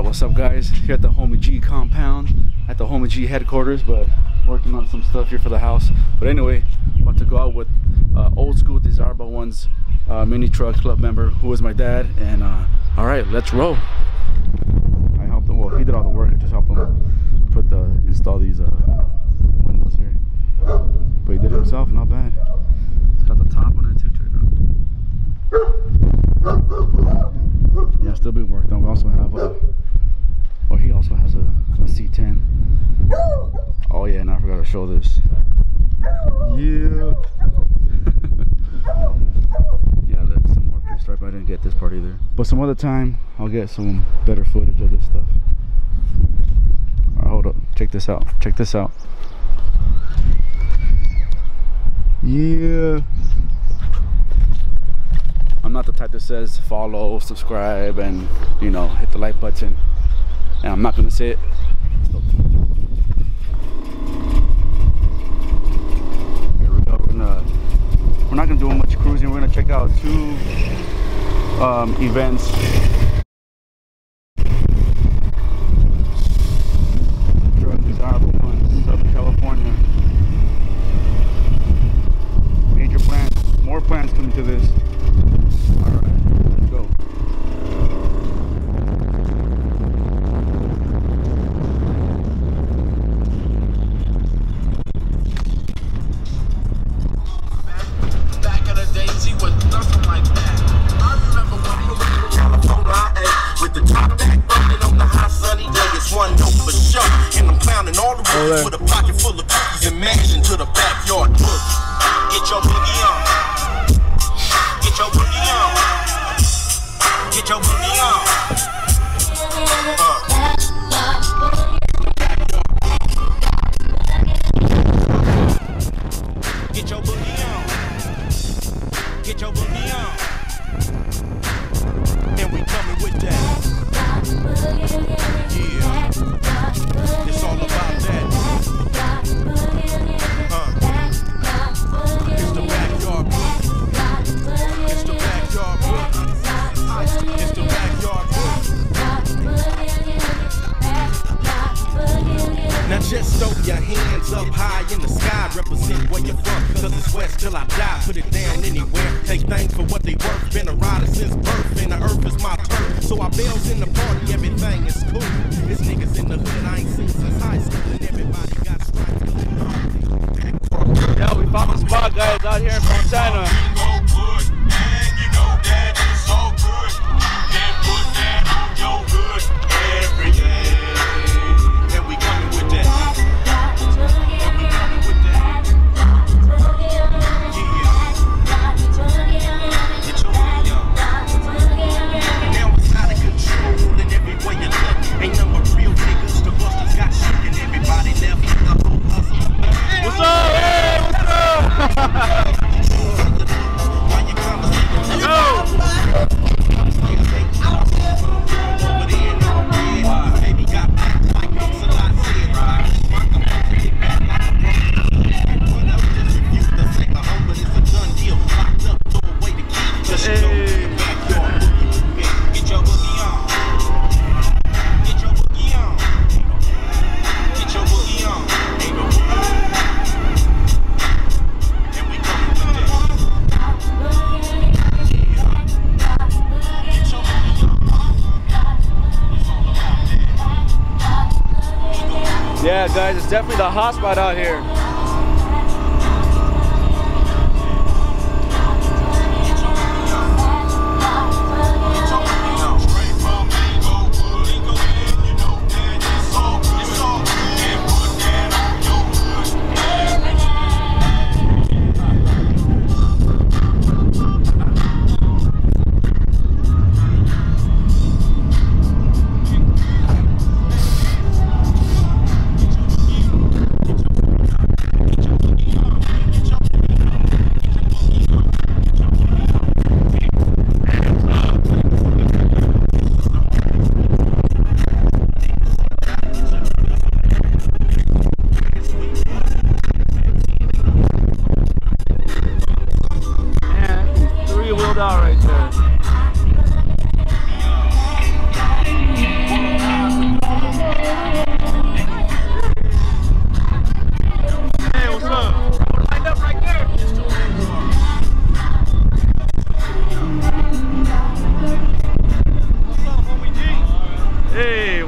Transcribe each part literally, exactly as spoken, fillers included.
what's up guys? Here at the Homie G compound, at the Homie G headquarters, but working on some stuff here for the house. But anyway, about to go out with uh, old school Desirable Ones uh, mini truck club member who is my dad, and uh, all right, let's roll. I helped him, well he did all the work, I just helped him put the, install these uh, windows here. But he did it himself, not bad. It's got the top on it too, check it out. Yeah, still being worked on. We also have a, well he also has a, a C ten. Oh yeah, and I forgot to show this. Yeah. Yeah, that's some more pinstripe. I didn't get this part either. But some other time, I'll get some better footage of this stuff. Alright, hold up. Check this out. Check this out. Yeah. I'm not the type that says follow, subscribe, and you know, hit the like button. And I'm not gonna say it. Here we go. We're gonna. We're not gonna do much cruising. We're gonna check out two um, events. Desirable Ones, Southern California. Major plans. More plans coming to this. All right, let's go. Back of the days, he was nothing like that. I remember when we were in California with the top back bumping on the hot sunny day. It's one note for sure, and I'm clowning all the way with a pocket full of cookies and mashing to the backyard bush. Get your boogie on. Get your boogie on. Get your boogie on. Uh. Get your boogie on. Get your boogie on. And we coming with that. Yeah. It's all about that. Uh. It's the backyard boogie. It's the backyard boogie. It's the backyard boogie. Now just throw your hands up high in the sky, represent where you're from, cause it's west till I die. Put it down anywhere, take things for what they worth. Been a rider since birth, and the earth is my turf. So I bells in the party, everything is cool. It's niggas in the hood I ain't seen since high school, and everybody got stripes. Yeah, we found the spot, guys, out here in Fontana. What's up? Hey, what's up? Yeah, guys, it's definitely the hot spot out here.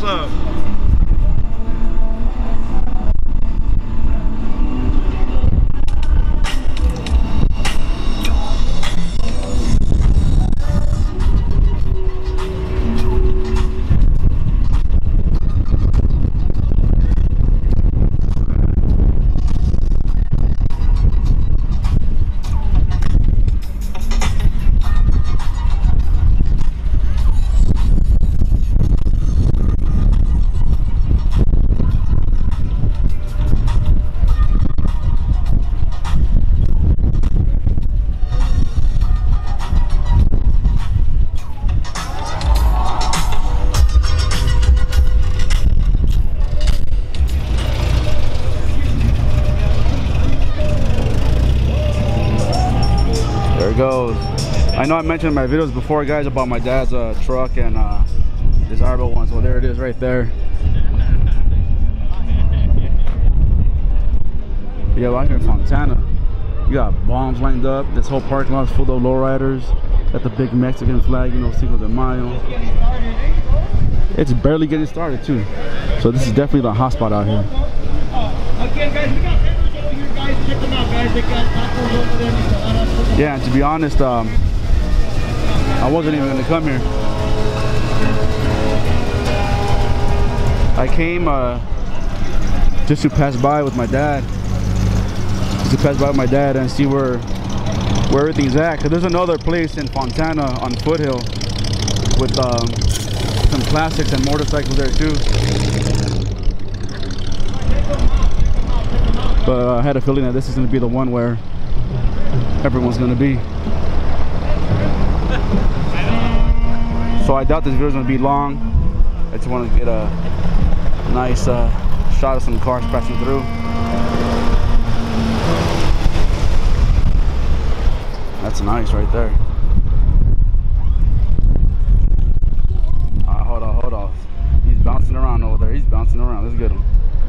what's up? Goes. I know I mentioned in my videos before, guys, about my dad's uh, truck and uh, desirable one. So there it is right there. Yeah, out here in Fontana, you got bombs lined up. This whole parking lot is full of lowriders. Got the big Mexican flag, you know, Cinco de Mayo. It's barely getting started too. So this is definitely the hot spot out here. Again, guys, we got vendors over here, guys. Check them out, guys. They got tacos over there. Yeah, and to be honest, um, I wasn't even gonna come here. I came uh, just to pass by with my dad. Just to pass by with my dad and see where where everything's at. Cause there's another place in Fontana on Foothill with um, some classics and motorcycles there too. But uh, I had a feeling that this is going to be the one where everyone's going to be. So I doubt this video is going to be long. I just want to get a nice uh, shot of some cars passing through. That's nice right there. Uh, hold on, hold on. He's bouncing around over there. He's bouncing around. Let's get him.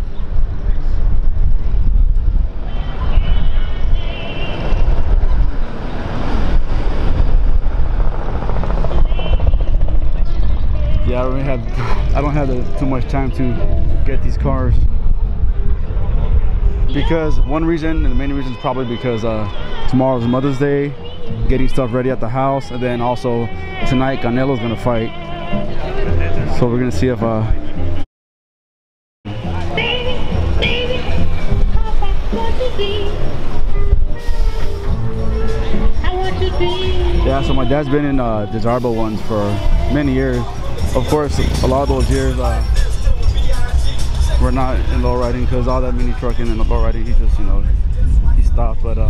Yeah, I don't really have I don't have the, too much time to get these cars, because one reason, and the main reason is probably because uh, tomorrow's Mother's Day, getting stuff ready at the house, and then also tonight Canelo's gonna fight, so we're gonna see if uh, yeah. So my dad's been in uh, desirable ones for many years. Of course, a lot of those years uh, we're not in lowriding because all that mini trucking and lowriding, he just, you know, he stopped. But uh,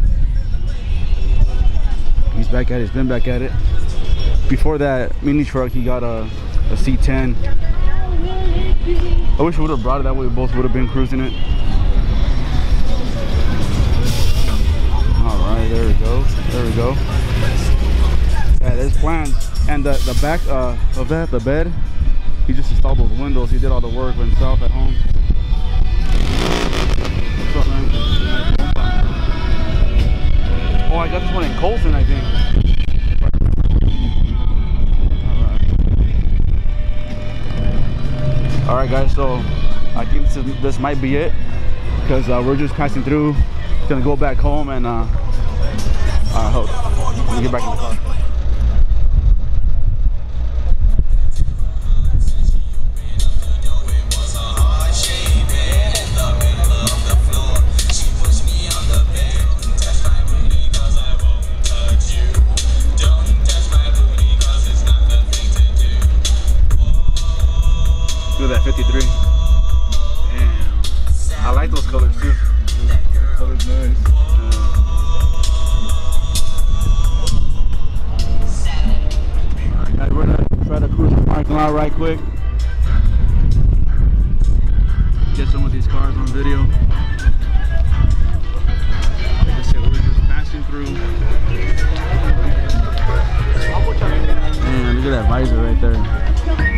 he's back at it. He's been back at it. Before that mini truck, he got a, a C ten. I wish we would have brought it. That way we both would have been cruising it. All right, there we go. There we go. Yeah, there's plans. And the, the back uh, of that, the bed, he just installed those windows. He did all the work himself at home. What's up, man? Oh, I got this one in Colton, I think. Alright, All right, guys, so I think this, is, this might be it, because uh, we're just passing through. Gonna go back home and uh, I hope. Let me get back in the car. Look at that fifty-three. Damn. I like those colors too. The color's nice. Yeah. Alright, guys, we're gonna try to cruise the parking lot right quick. Get some of these cars on video. Like I said, we're just passing through. Man, look at that visor right there.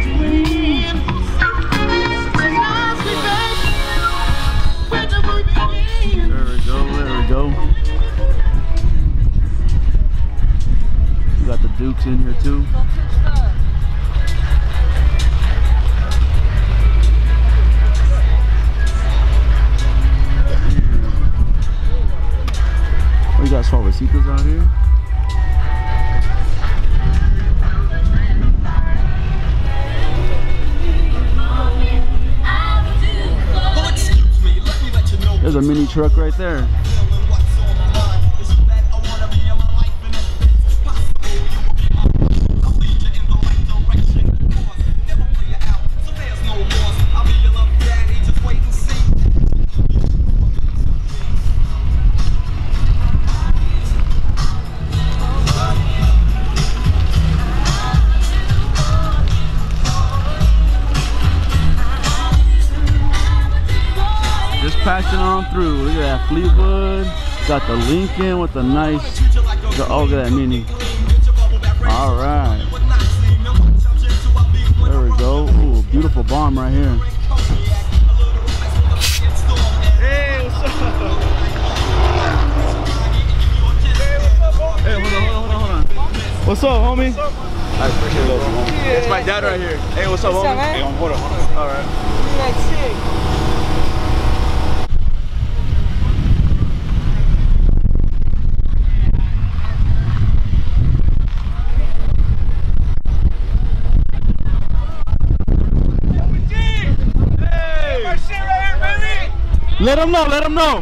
Go. We got the Dukes in here too. casitas out here. There's a mini truck right there. Passing on through. Look at that Fleetwood. Got the Lincoln with the nice. Oh, look at that Mini. All right. There we go. Ooh, beautiful bomb right here. Hey, what's up? Hey, hold on, hold on, hold on, hold on. What's up, homie? What's up? I appreciate it, homie. Yeah, It's my dad right here. Hey, what's up, What's homie? up, man? Hey, hold on, hold on. All right. That's sick. Let them know, let them know.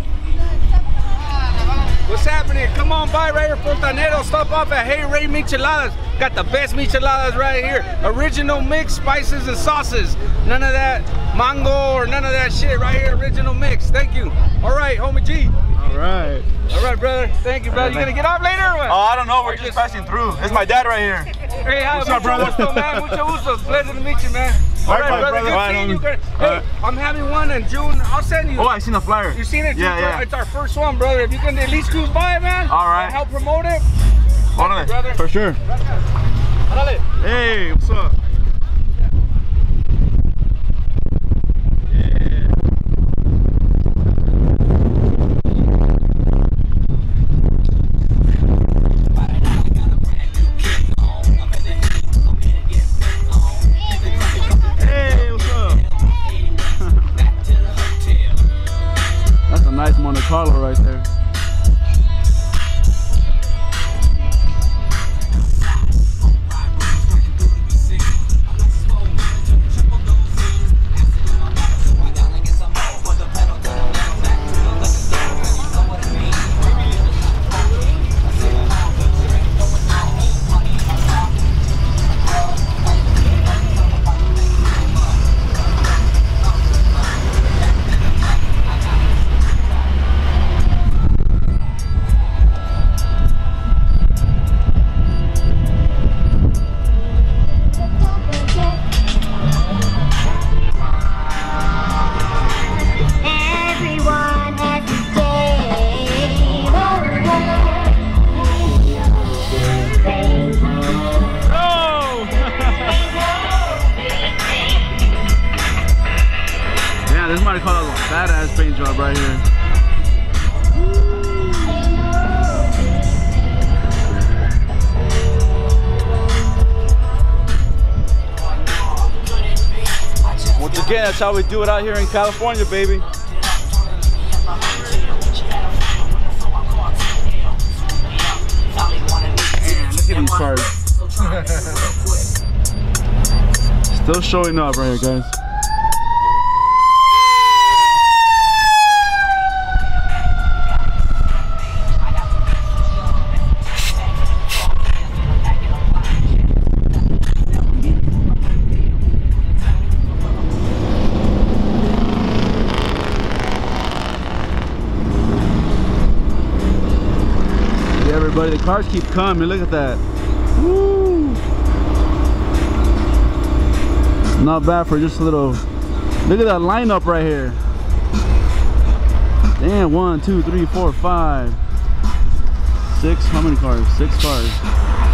What's happening? Come on by right here, Fontaneros. Stop off at Hey Ray Micheladas. Got the best micheladas right here. Original mix, spices and sauces. None of that mango or none of that shit right here. Original mix. Thank you. All right, homie G. All right. All right, brother. Thank you, brother. You gonna get off later or what? Oh, I don't know. We're just passing through. It's my dad right here. Hey, hi, What's up, mucho brother? gusto, man. Mucho gusto. Pleasure to meet you, man. All All right, right, brother. brother. Good All right, seeing you. homie. Hey, All right. I'm having one in June. I'll send you. Oh, I seen the flyer. You seen it? Yeah, June? yeah. It's our first one, brother. If you can at least cruise by, man. All right. And help promote it. Hold on, brother. for sure. Hey, what's up? Hey, what's up? That's a nice Monte Carlo right there. This might call it a badass paint job right here. Once again, that's how we do it out here in California, baby. Man, look at these cars. Still showing up right here, guys. Everybody, the cars keep coming. Look at that. Woo! Not bad for just a little. Look at that lineup right here. Damn, one, two, three, four, five, six. How many cars? Six cars.